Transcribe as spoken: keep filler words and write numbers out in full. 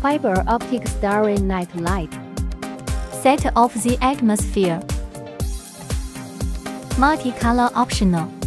fiber Optic Starry Night Light. Set of the atmosphere. Multicolor optional.